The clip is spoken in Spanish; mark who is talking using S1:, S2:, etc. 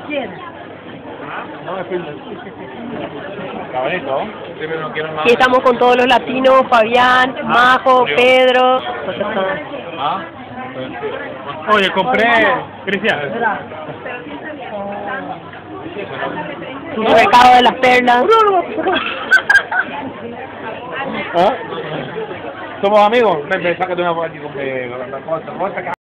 S1: Caballito, no quiero más.
S2: Aquí estamos con todos los latinos, Fabián, Majo, Pedro.
S1: ¿Ah?
S3: Oye, compré, Cristian.
S2: El mercado de las perlas.
S1: ¿Ah? ¿Somos amigos? Ven, sácate una foto aquí con